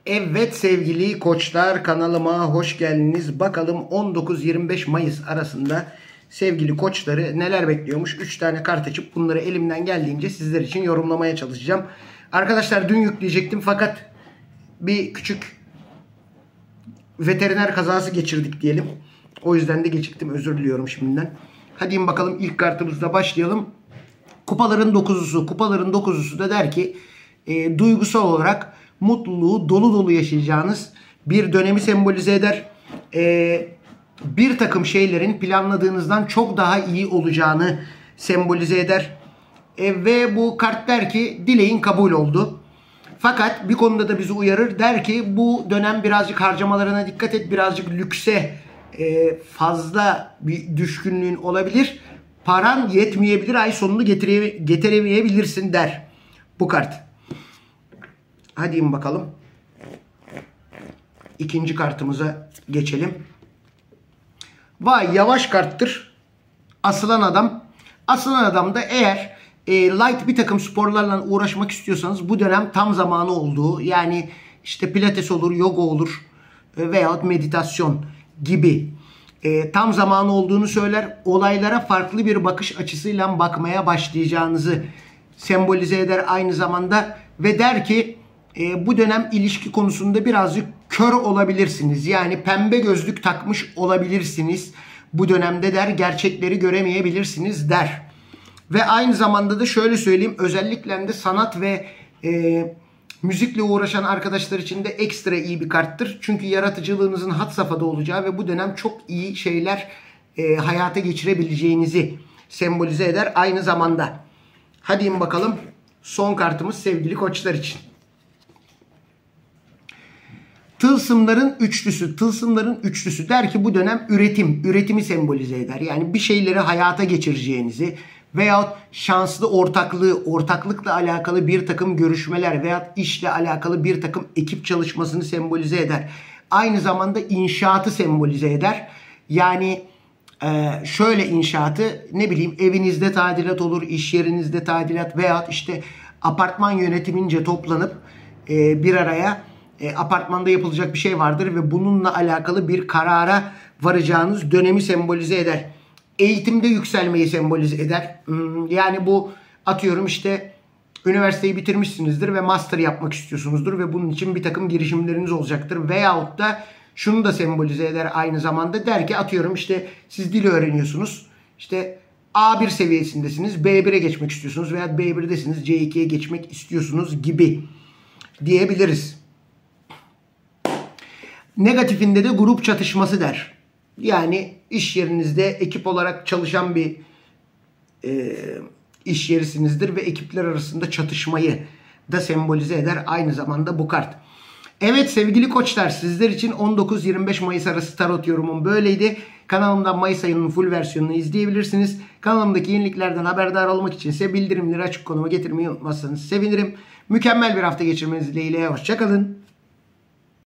Evet sevgili koçlar, kanalıma hoş geldiniz. Bakalım 19-25 Mayıs arasında sevgili koçları neler bekliyormuş. 3 tane kart açıp bunları elimden geldiğince sizler için yorumlamaya çalışacağım. Arkadaşlar dün yükleyecektim fakat bir küçük veteriner kazası geçirdik diyelim. O yüzden de geciktim, özür diliyorum şimdiden. Hadi bakalım ilk kartımızla başlayalım. Kupaların dokuzusu. Kupaların dokuzusu da der ki duygusal olarak mutluluğu dolu dolu yaşayacağınız bir dönemi sembolize eder. Bir takım şeylerin planladığınızdan çok daha iyi olacağını sembolize eder. Ve bu kart der ki dileğin kabul oldu. Fakat bir konuda da bizi uyarır. Der ki bu dönem birazcık harcamalarına dikkat et. Birazcık lükse fazla bir düşkünlüğün olabilir. Paran yetmeyebilir. Ay sonunu getiremeyebilirsin der bu kart. Hadi bakalım. İkinci kartımıza geçelim. Vay, yavaş karttır. Asılan adam. Asılan adam da eğer light bir takım sporlarla uğraşmak istiyorsanız bu dönem tam zamanı olduğu, yani işte pilates olur, yoga olur veyahut meditasyon gibi tam zamanı olduğunu söyler. Olaylara farklı bir bakış açısıyla bakmaya başlayacağınızı sembolize eder aynı zamanda ve der ki bu dönem ilişki konusunda birazcık kör olabilirsiniz. Yani pembe gözlük takmış olabilirsiniz. Bu dönemde der, gerçekleri göremeyebilirsiniz der. Ve aynı zamanda da şöyle söyleyeyim, özellikle de sanat ve müzikle uğraşan arkadaşlar için de ekstra iyi bir karttır. Çünkü yaratıcılığınızın had safhada olacağı ve bu dönem çok iyi şeyler hayata geçirebileceğinizi sembolize eder aynı zamanda. Hadi bakalım son kartımız sevgili koçlar için. Tılsımların üçlüsü. Tılsımların üçlüsü der ki bu dönem üretimi sembolize eder. Yani bir şeyleri hayata geçireceğinizi veyahut şanslı ortaklıkla alakalı bir takım görüşmeler veyahut işle alakalı bir takım ekip çalışmasını sembolize eder. Aynı zamanda inşaatı sembolize eder. Yani şöyle inşaatı, ne bileyim, evinizde tadilat olur, iş yerinizde tadilat veyahut işte apartman yönetimince toplanıp bir araya apartmanda yapılacak bir şey vardır ve bununla alakalı bir karara varacağınız dönemi sembolize eder. Eğitimde yükselmeyi sembolize eder. Yani bu, atıyorum işte üniversiteyi bitirmişsinizdir ve master yapmak istiyorsunuzdur ve bunun için bir takım girişimleriniz olacaktır. Veyahut da şunu da sembolize eder aynı zamanda, der ki atıyorum işte siz dil öğreniyorsunuz. İşte A1 seviyesindesiniz, B1'e geçmek istiyorsunuz veya B1'desiniz, C2'ye geçmek istiyorsunuz gibi diyebiliriz. Negatifinde de grup çatışması der. Yani iş yerinizde ekip olarak çalışan bir iş yerisinizdir ve ekipler arasında çatışmayı da sembolize eder aynı zamanda bu kart. Evet sevgili koçlar, sizler için 19-25 Mayıs arası tarot yorumum böyleydi. Kanalımdan Mayıs ayının full versiyonunu izleyebilirsiniz. Kanalımdaki yeniliklerden haberdar olmak için ise bildirimleri açık konuma getirmeyi unutmazsanız sevinirim. Mükemmel bir hafta geçirmeniz dileğiyle. Hoşça kalın.